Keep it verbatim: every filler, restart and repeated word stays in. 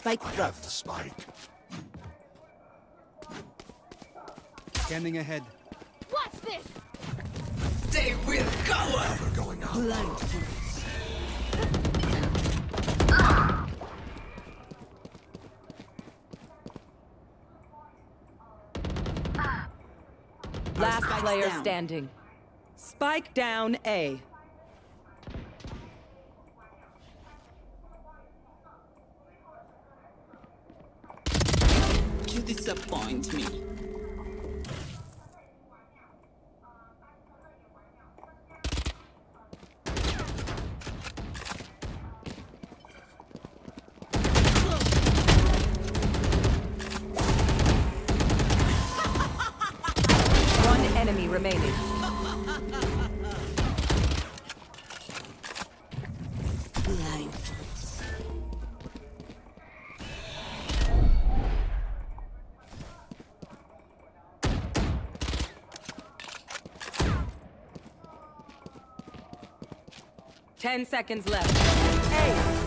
Spike I drop. have the spike. Scanning ahead. Watch this! They will cower! Cover going out. Blind. Last Spike's player down. standing. Spike down A. You disappoint me. One enemy remaining. Blind fools. Ten seconds left. A.